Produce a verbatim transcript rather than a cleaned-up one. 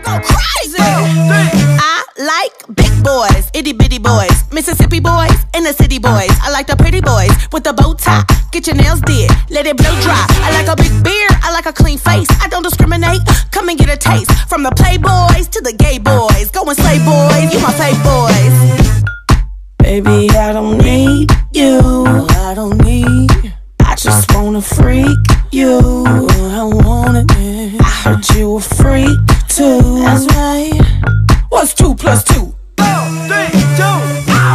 go crazy. I like big boys, itty bitty boys, Mississippi boys, and the city boys. I like the pretty boys with the bow tie. Get your nails did, let it blow dry. I like a big beard, I like a clean face. I don't discriminate, come and get a taste. From the playboys to the gay boys. Go and slay boys, you my fave boys. Baby, I don't need you, I don't need. I just wanna freak you, I want it. I heard you were